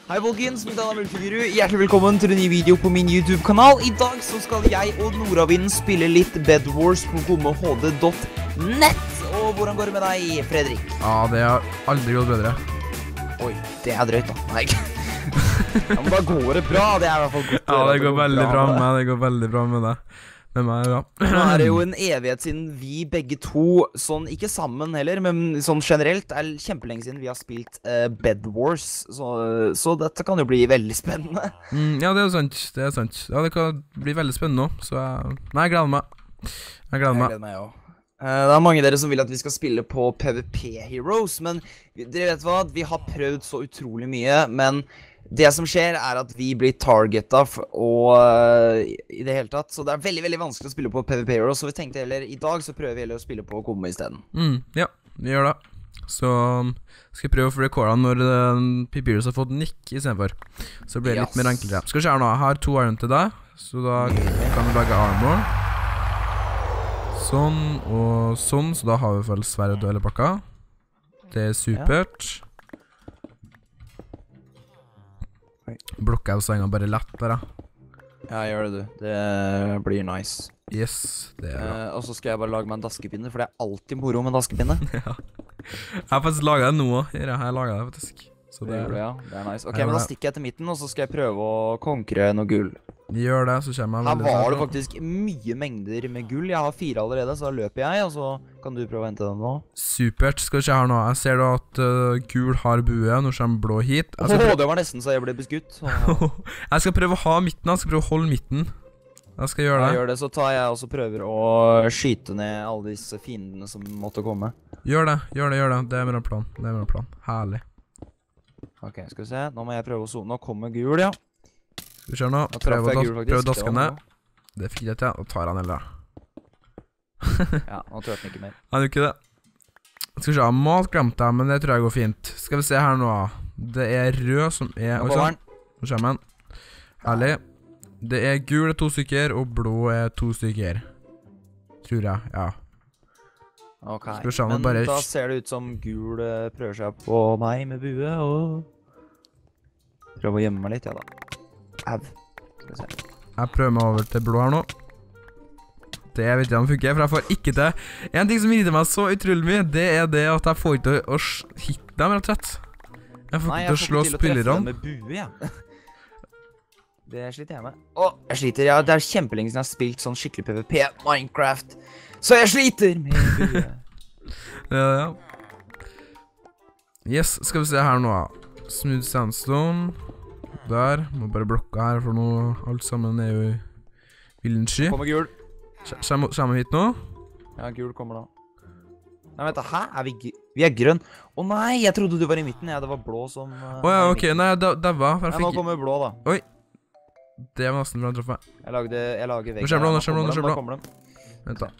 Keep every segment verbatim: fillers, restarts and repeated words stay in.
Hei folkens, mitt navn er Multiguru. Hjertelig velkommen til en ny video på min YouTube-kanal. I dag så skal jeg og Nordavind spille litt Bed Wars på gomme h d punktum net. Og hvordan går det med deg, Fredrik? Ja, det har aldri gått bedre. Oi, det er drøyt da. Nei, ja, men da går det bra. Det er i hvert fall godt. Ja, det går veldig bra med meg. Det går veldig bra med deg. Med meg, ja. Nå er det jo en evighet siden vi begge to, sånn ikke sammen heller, men sånn generelt, er kjempelenge siden vi har spilt uh, Bed Wars. Så, så dette kan jo bli veldig spennende. Mm, ja, det er jo sant. Det er sant. Ja, det kan bli veldig spennende nå. Så jeg... Nei, jeg gleder meg. Jeg gleder meg. Jeg gleder meg også. Uh, det er mange av dere som vil at vi skal spille på PvP Heroes, men dere vet hva, vi har prøvd så utrolig mye, men det som skjer er at vi blir targetet og uh, i det hele tatt, så det er veldig, veldig vanskelig å spille på PvP Heroes, så vi tenkte heller, i dag så prøver vi heller å spille på Komme i stedet. Mm, ja, vi gjør det. Så skal jeg prøve å få rekordet når uh, Pipirus har fått nick i stedet for. Så blir det litt yes. mer enklere. Skal vi se her nå, jeg har to iron til deg, så da kan vi lage armor. Sånn og sånn, så da har vi vel sverd og hele pakka. Det er supert. Ja. Blokker jeg senga bare lett der, ja. Ja, gjør det du. Det blir nice. Yes, det er bra. Uh, og så skal jeg bare lage meg en daskepinne, for det er alltid moro med en daskepinne. Ja. Jeg har faktisk laget det nå, jeg har laget det faktisk. Så det, det er det, ja. Det er nice. Ok, men da stikker jeg til midten, og så skal jeg prøve å konkre noe gull. Gjør det, så kommer jeg veldig snart. Her var det snart. faktisk mye mengder med gull. Jeg har fire allerede, så da løper jeg, og så kan du prøve å hente den nå. Supert, skal vi se her nå. Jeg ser da at uh, gul har bue, nå kommer blå hit. Åh, oh, det var nesten så jeg ble beskutt. Jeg skal prøve å ha midten, jeg skal prøve å holde midten. Jeg skal gjøre det. Jeg gjør det, så tar jeg og så prøver å skyte ned alle disse fiendene som måtte komme. Gjør det, gjør det, gjør det. Det er min plan, det er min plan. Herlig. Ok, skal vi se. Nå må jeg prøve å zone. Nå kommer gul, ja. Skal vi se nå. Prøv å, prøv å daske ned. Det fikk jeg til, og tar han heller. Ja, nå tror jeg den ikke mer. Han gjør ikke det. Skal vi se, mat glemte jeg, men det tror jeg går fint. Skal vi se her nå. Det er rød som er... Nå kommer den. Nå kommer den. Herlig. Det er gul er to stykker, og blå er to stykker. Tror jeg, ja. Ok, men bare... da ser det ut som gul prøver seg på meg med bue, og prøver å gjemme meg litt, ja da. Au. Skal vi se. Jeg prøver meg over til blå her nå. Det vet jeg om det funker, for jeg får ikke til. En ting som irriterer meg så utrolig mye, det er det at jeg får ikke å hitte dem, rett og slett. Jeg får ikke til å slå spillerne. Nei, jeg får ikke til å treffe dem med bue, ja. Det sliter jeg med. Åh, jeg sliter, ja. Det er kjempelenge siden jeg har spilt sånn skikkelig PvP, Minecraft. Så jeg sliter med bue. Ja, ja. Yes, skal vi se her nå. Smooth sandstone. Der. Må bare blokke her, for nå alt sammen er jo i villens sky. Kommer gul. Kommer vi hit nå? Ja, gul kommer da. Nei, vent da, hæ? Er vi, vi er grønn. Å nei, jeg trodde du var i midten. Ja, det var blå som... Åja, oh, ja, ok. Nei, det var... Ja, nå kommer blå da. Oi. Det var nesten for å treffe meg. Jeg lagde, jeg lager veggen. Nå kommer blå, nå kommer blå, nå kommer blå. Vent da.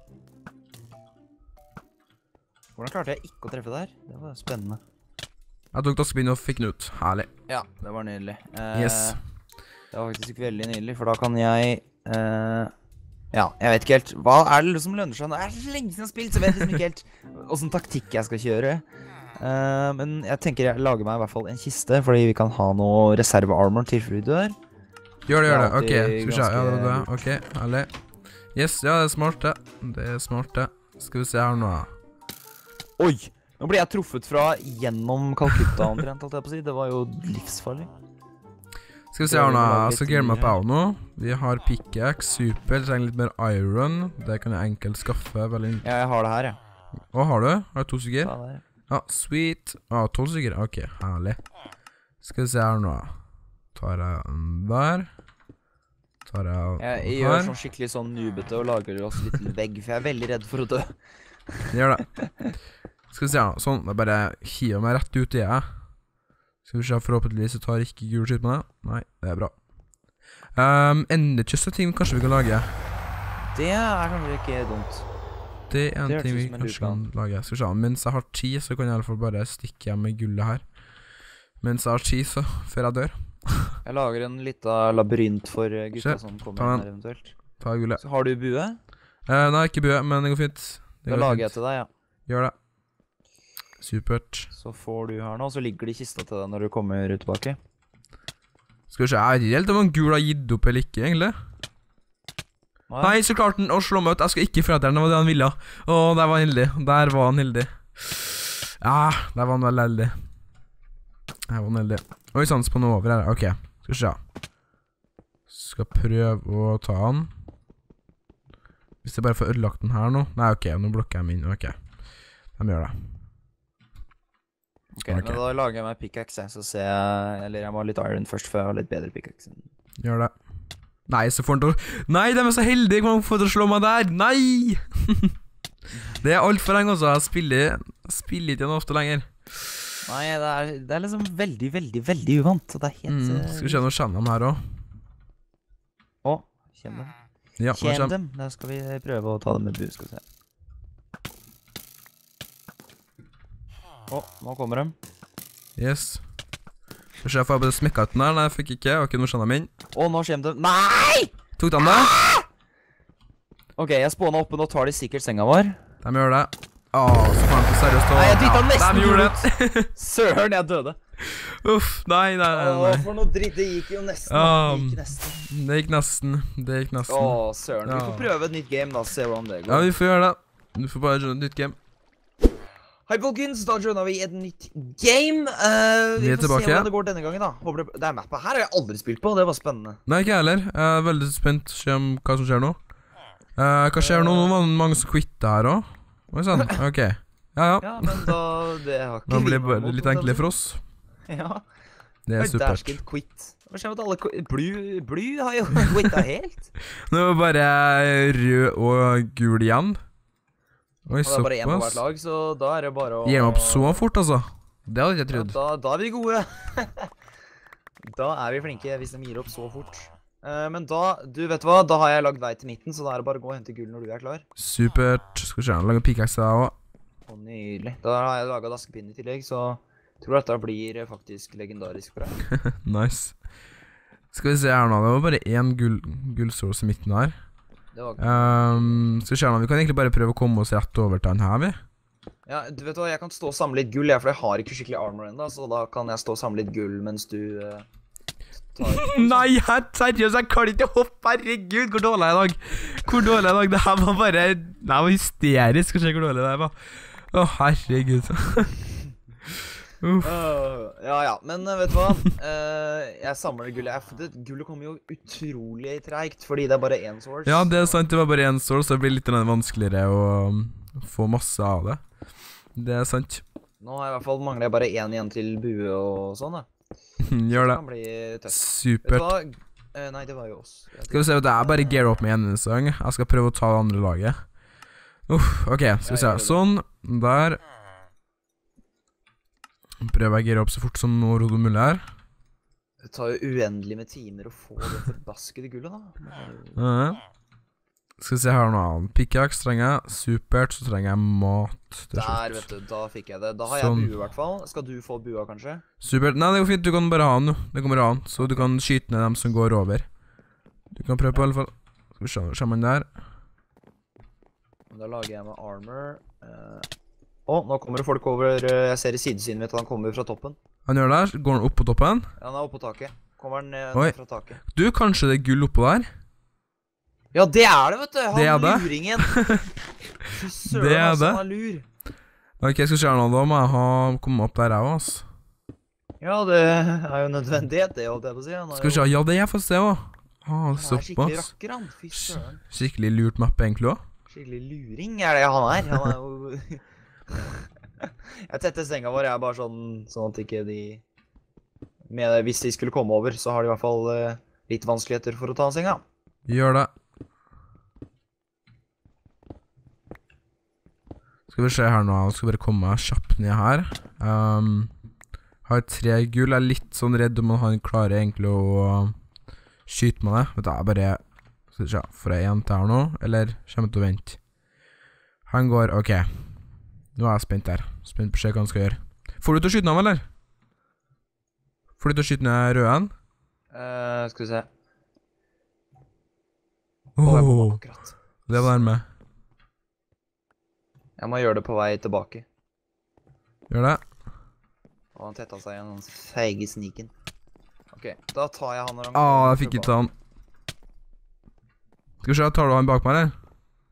Hvordan klarte jeg ikke å treffe der? Det var spennende. Jeg tok daskepinn og fikk den ut. Herlig. Ja, det var nydelig. Eh, yes. Det var faktisk veldig nydelig, for da kan jeg... Eh, ja, jeg vet ikke helt. Hva er det som lønner seg? Det er så lenge siden jeg har spilt, så vet jeg liksom ikke helt hvordan taktikk jeg skal kjøre. Eh, men jeg tenker jeg lager meg i hvert fall en kiste, fordi vi kan ha noe reserve-armor til før vi dør. Gjør det, gjør det. Ok, skal vi se. Ja, det var det. Ok, herlig. Yes, ja, det er smart det. Det er smart det. Skal vi se her nå. Oi! Nå ble jeg truffet fra gjennom Calcutta omtrent, alt jeg på å si. Det var jo livsfarlig. Skal vi se her nå. Jeg skal gear meg på nå. Vi har pickaxe, super. Jeg trenger litt mer iron. Det kan jeg enkelt skaffe. Veldig... Ja, jeg har det her, ja. Hva har du? Har du to stykker? Ja, det er. Ja, sweet. Ja, tolv stykker. Ok, herlig. Skal vi se her nå. Tar jeg den der. Tar jeg den her. Jeg gjør sånn skikkelig sånn nubete og lager oss litt vegg, for jeg er veldig redd for å dø. Gjør det. Skal vi se her, sånn, jeg bare hiver meg rett ut i det. Skal vi se, forhåpentligvis så tar ikke gul skyt med det. Nei, det er bra. Um, Enderchest er ting kanskje vi kan lage. Det er kanskje ikke dumt. Det er en det ting vi kanskje kan lage. Skal vi se, mens jeg har ti, så kan jeg i alle fall bare stikke hjem med gullet her. Mens jeg har ti, så før jeg dør. Jeg lager en liten labyrint for gutta som kommer inn her eventuelt. Ta gullet. Så har du bue? Uh, nei, ikke bue, men det går fint. Da lager jeg til deg, ja. Gjør det. Supert. Så får du her nå, så ligger det i kista til deg når du kommer tilbake. Skal vi se, jeg vet ikke helt om han gul har gitt opp eller ikke, egentlig. Nei, så klarte han å slå meg ut. Jeg skal ikke fratre den, det var det han ville. Åh, der var han heldig. Der var han heldig. Ja, der var han veldig heldig. Der var han heldig. Oi, sans på noe over her. Ok, skal vi se. Skal prøve å ta han. Hvis jeg bare får ødelagt den her nå. Nei, ok, nå blokker jeg min. Ok, de gjør det. Ok, men da lager jeg meg pickaxe, så ser jeg, eller jeg må ha litt iron først, for jeg har litt bedre pickaxe. Gjør det. Nei, så får han til å... Nei, de er så heldige, man får til å slå meg der. Nei! Det er alt for lenge også, jeg spiller, spiller ikke noe ofte lenger. Nei, det er, det er liksom veldig, veldig, veldig uvant. Det er helt... Mm, skal vi se noe kjenner dem her også. Å, kjenn dem. Ja, kjenn dem. Da skal vi prøve å ta dem med bu, skal vi se. Å, nå kommer de. Yes. Skal vi se, får jeg bare smekket den her? Nei, jeg fikk ikke. Ok, nå kjenner jeg min. Å, nå kommer de. Nei! Tok de det? Ok, jeg spåner oppe, nå tar de sikkert senga vår. De gjør det. Åh, så faen ikke seriøst å... Nei, jeg dyttet nesten de gjorde det. Søren, jeg døde. Uff, nei, nei, nei, nei. Åh, for noe dritt, det gikk jo nesten. Um, det gikk nesten. Det gikk nesten. Det gikk nesten. Åh, søren. Vi Ja. får prøve et nytt game da, se hvordan det går. Ja, vi får gjøre det. Du får bare gjøre et nytt game. Hei folkens, da joiner vi et nytt game. Uh, vi, Vi er får tilbake. se hvordan det går denne gangen da. Håper det, det er mappa. Her har jeg aldri spilt på, det var spennende. Nei, ikke jeg heller. Jeg er veldig spent se om hva som skjer nå. Eh, hva skjer nå? Nå var det mange som quittet her også. Oi, sånn. Ok. Ja, ja. Ja, men da, det har ikke Nå vi blir noe det mot, litt enklere for oss. Ja. Det er Oi, supert. dæsken, quit. Hva skjer med at alle qu- Blue, Blue har jo quittet helt. Nå er det bare rød og gul igjen. Oi, Og det er bare en på hvert såpass. lag, så da er det bare å... Gir de opp så fort, altså? Det hadde jeg ikke Ja, trodd. da, da er vi gode. Da er vi flinke hvis de gir opp så fort. Eh, men da, du vet hva, da har jeg lagd vei til midten, så da er det bare å gå og hente gull når du er klar. Supert. Skal vi se, lage pickaxe der også. Å, nydelig. Da har jeg laget daskepinn i tillegg, så jeg tror dette blir eh, faktisk legendarisk for deg. Nice. Skal vi se her nå, det var bare en gull, gullsource i midten her. Det var Um, skal vi se nå, vi kan egentlig bare prøve å komme oss rett over til den her, vi. Ja, du vet hva, jeg kan stå og samle litt gull, jeg, for jeg har ikke skikkelig armor enda, så da kan jeg stå og samle litt gull mens du eh, tar... Nei, jeg, seriøst, jeg kan ikke hoppe, herregud, hvor dårlig er jeg i dag? Hvor dårlig er jeg i dag? Det her var bare, det her var hysterisk å se hvor dårlig det her var. Å, herregud. Uff. Øh, ja, ja, men eh, vet du hva? Eh, jeg samler gull. Jeg, det, gullet kommer jo utrolig tregt, fordi det er bare én source. Ja, det er sant, det var bare en source, så det blir litt vanskeligere å um, få masse av det. Det er sant. Nå har jeg i hvert fall mangler jeg bare én igjen til bue og sånn, da. Gjør det. Det kan bli tøft. Vet du Supert. hva? Eh, nei, det var jo oss. Jeg Skal vi se, det er bare gear up med en sang. Jeg skal prøve å ta det andre laget. Uff, ok, skal vi se. Sånn, der. Prøver jeg å gear opp så fort som overhodet mulig her. Det tar jo uendelig med timer å få det forbaskede gullet, da. Ja. Skal vi se her nå. Pickaxe trenger jeg. Supert, så trenger jeg mat til Der, slutt. vet du, da fikk jeg det. Da har jeg Sånn. bue i hvert fall. Skal du få bua, kanskje? Supert. Nei, det går fint. Du kan bare ha den, jo. Det kommer an. Så du kan skyte ned dem som går over. Du kan prøve på i alle fall. Skal vi se, ser man der. Da lager jeg med armor. Eh, Å, nå kommer det folk over. eh, Jeg ser i sidesynet mitt at han kommer fra toppen. Han gjør det her. Går han opp på toppen? Ja, han er oppe på taket. Kommer han ned, Oi. ned fra taket. Du, kanskje det er gull oppå der? Ja, det er det, vet du. Han Det er det. luringen. Fy søren, Det er altså, det. han er lur. Ok, skal vi se her nå. Da må jeg ha kommet opp der jeg også, ass. Ja, det er jo nødvendighet, det holdt jeg på å si. Han er Skal vi se. Ja, det er faktisk det også. Ah, jo- han er skikkelig såpass. rakker, han. Fy søren. Skikkelig lurt mappe egentlig også. Skikkelig luring er det han er. Han er jo... Jeg tetter senga vår, jeg er bare sånn, sånn at ikke de... Med, hvis de skulle komme over, så har de i hvert fall eh, litt vanskeligheter for å ta senga. Gjør det. Skal vi se her nå, jeg skal bare komme meg kjapt ned her. Um, har tre gull, jeg er litt sånn redd om han klarer egentlig å uh, skyte meg det. Vet du, jeg bare, skal vi se, får jeg en til her nå, eller kommer jeg til å vente? Han går, ok. Nå er jeg spent her, spent på å se hva han skal gjøre. Får du til å skyte den av, eller? Får du til å skyte ned røden? Eh, skal vi se. Å, jeg bomma Åh, akkurat. det var nærme. Jeg må gjøre det på vei tilbake. Gjør det. Og han tetta seg igjen, han feige sniken. Ok, Ok, da tar jeg han når han Ah, jeg fikk ikke han. Skal vi se, tar du han bak meg, eller?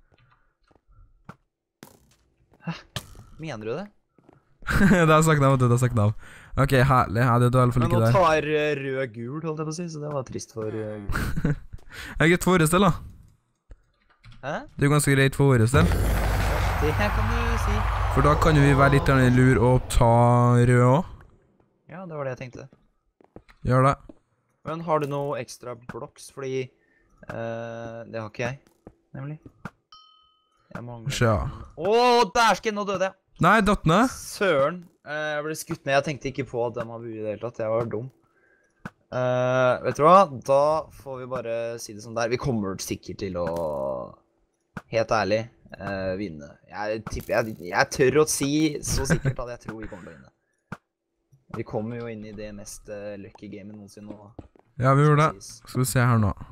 Mener du det? Det har jeg sagt av, vet du, det har jeg sagt av. Ok, herlig, ja, det er i hvert fall Men ikke nå der. tar uh, rød-gul, holdt jeg på å si, så det var trist for uh, gul. Jeg er greit for våres del, da. Hæ? Det er jo ganske greit for våres del. Det kan du si. For da kan jo vi være litt grann lur og ta rød også. Ja, det var det jeg tenkte. Gjør det. Men har du noe ekstra blocks, fordi uh, det har ikke jeg, nemlig. Jeg mangler... Sjå. Åh, dærsken, nå døde jeg. Nei, datt ned. Søren. Uh, jeg ble skutt ned. Jeg tenkte ikke på at de har bue i det hele tatt. Jeg var dum. Uh, vet du hva? Da får vi bare si det sånn der. Vi kommer sikkert til å, helt ærlig, uh, vinne. Jeg tipper, jeg, jeg tør å si så sikkert at jeg tror vi kommer til å vinne. Vi kommer jo inn i det mest uh, lucky gamet noensinne nå. Ja, vi gjorde det. Skal vi se her nå.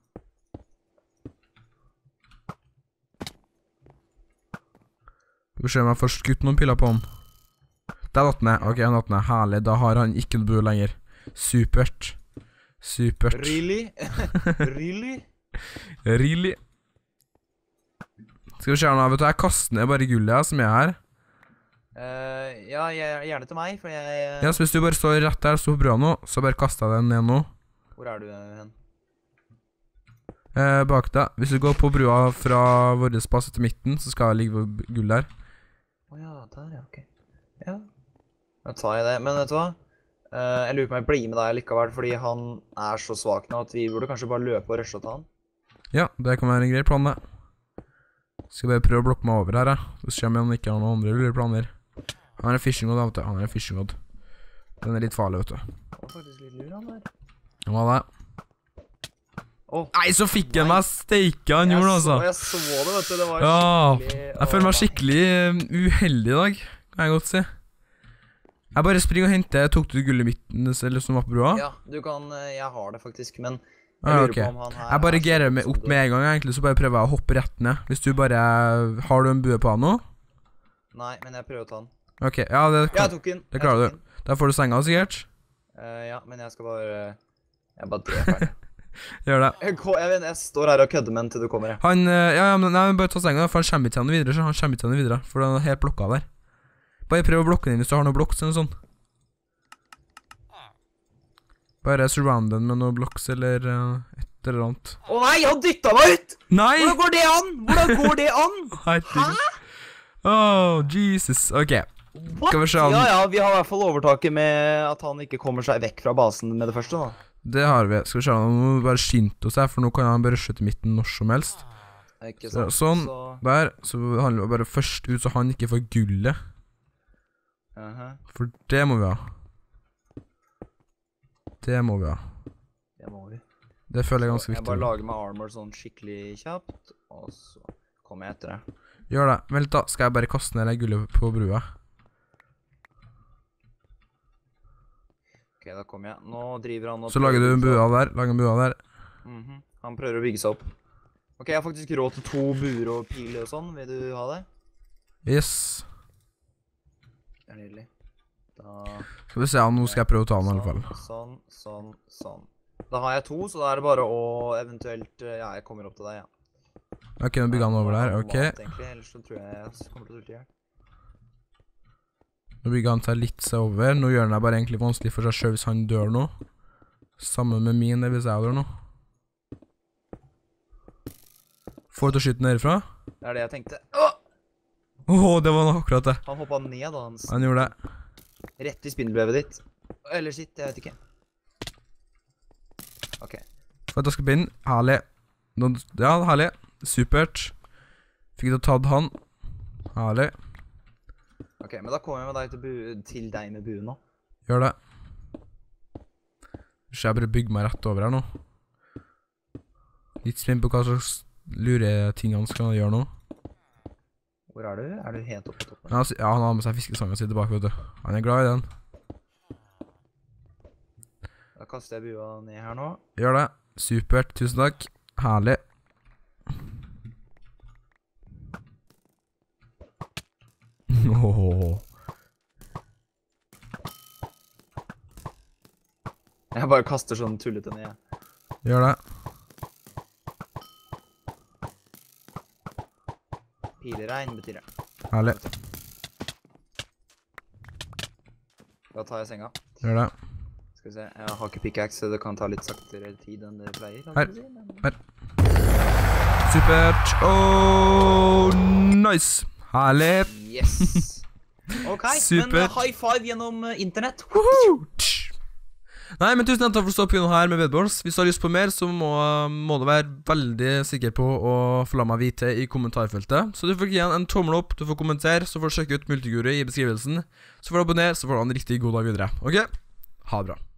Skal vi se om jeg får skutt noen piller på han. Der datt ned. Ok, han datt ned. Herlig. Da har han ikke noe bue lenger. Supert. Supert. Really? Really? Really? Skal vi se her nå. Vet du, jeg kaster ned bare gullet her som er her. Uh, ja, jeg, gjerne til meg, for jeg... Uh, Ja, så hvis du bare står rett der, står på brua nå, så bare kaster jeg den ned nå. Hvor er du hen? Eh, bak deg. Hvis du går på brua fra vår plass til midten, så skal jeg ligge på gull der. Åja, oh, der, ja, ok. Ja. Da tar jeg det. Men vet du hva? Uh, jeg lurer på om jeg blir med deg likevel, fordi han er så svak nå at vi burde kanskje bare løpe og rushe til han. Ja, det kan være en grei plan, det. Skal bare prøve å blokke meg over her, jeg. Så ser vi om det ikke har noen andre lure planer. Han er en fishing rod, vet du. Han er en fishing rod. Den er litt farlig, vet du. Han var faktisk litt lur, han der. Hva var det? Oh. Nei, så fikk han meg steike han gjorde, altså. Jeg så det, vet du. Det var ja, skikkelig... jeg føler meg skikkelig uh, uheldig i dag, kan jeg godt si. Jeg bare springer og henter. Tok du gullet midten, eller som var på brua? Ja, du kan... Jeg har det faktisk, men... Jeg Ah, lurer okay. på om han her... Jeg bare gerer meg sånn opp med en gang, egentlig, så bare prøver jeg å hoppe rett ned. Hvis du bare... Har du en bue på han nå? Nei, men jeg prøver å ta han. Ok, ja, det, Ja, jeg tok den. det klarer du. Da får du senga, sikkert. Uh, ja, men jeg skal bare... Jeg bare dreper den. Gjør det. Jeg, jeg, vet, jeg står her og kødder med den til du kommer, jeg. Han, uh, ja, ja, men nei, bare ta senga, for han kommer ikke til han videre, så han kommer ikke til han videre, for han er helt blokka der. Bare prøv å blokke den inn hvis du har noen blocks eller sånn. Bare surround den med noen blocks eller uh, et eller annet. Å nei, han dyttet meg ut! Nei! Hvordan går det an? Hvordan går det an? Hæ? Oh, Jesus. Ok. What? Skal vi se om... Ja, ja, vi har i hvert fall overtaket med at han ikke kommer seg vekk fra basen med det første, da. Det har vi. Skal vi se om vi bare skynde oss her, for nå kan han bare skjøte midten når som helst. Ikke Så, sant? sånn, Så... der. Så handler det bare først ut så han ikke får gullet. Uh-huh. For det må vi ha. Det må vi ha. Det må vi. Det føler jeg ganske Jeg viktig. bare lager meg armor sånn skikkelig kjapt, og så kommer jeg etter det. Gjør det. Vent da, skal jeg bare kaste ned det gullet på brua. Ok, da kommer jeg. Nå driver han og... Så lager du en bua der, lager en bua der. Mhm. Han prøver å bygge seg opp. Ok, jeg har faktisk råd til to buer og pil og sånn. Vil du ha det? Yes. Det er nydelig. Da... Skal vi se, nå skal jeg prøve å ta den i alle fall. Sånn, sånn, sånn. Da har jeg to, så da er det bare å eventuelt... Ja, jeg kommer opp til deg, ja. Ok, nå bygger han over der, ok. Mat, egentlig, ellers så tror jeg jeg kommer til å sulte ihjel. Nå bygger han seg litt seg over. Nå gjør han det bare egentlig vanskelig for seg selv hvis han dør nå. Sammen med min, det hvis jeg dør nå. Får du til å skyte nerifra? Det er det jeg tenkte. Åh! Åh, det var akkurat det. Han hoppet ned, da. Han, Han gjorde det. rett i spindelvevet ditt. Eller sitt, jeg vet ikke. Ok. For at jeg skal begynne. Herlig. Nå, ja, herlig. Supert. Fikk du tatt han. Herlig. Ok, men da kommer jeg med deg til, bu til deg med buen nå. Gjør det. Så jeg bare bygger meg rett over her nå. Litt spent på hva slags lure ting han skal gjøre nå. Hvor er du? Er du helt oppe på toppen? Ja, ja, han har med seg fiskesangen sin tilbake, vet du. Han er glad i den. Da kaster jeg bua ned her nå. Gjør det. Supert. Tusen takk. Herlig. Ååå. Jeg bare bare kaster sånn tullete ned. Gjør det. Pileregn betyr det. Herlig. Da tar jeg senga. Gjør det. Skal vi se, jeg har ikke pickaxe, så det kan ta litt saktere tid enn det pleier. Her. Her. Supert. Oh, nice. Herlig. Yes. Ok, Supert. men uh, high five gjennom uh, internett. Woohoo! Nei, men tusen takk for å stå på her med Bedbors. Hvis du har lyst på mer, så må, må du være veldig sikker på å få la meg vite i kommentarfeltet. Så du får gi en tommel opp, du får kommentere, så får du sjekke ut Multiguru i beskrivelsen. Så får du abonnere, så får du ha en riktig god dag videre. Ok? Ha det bra.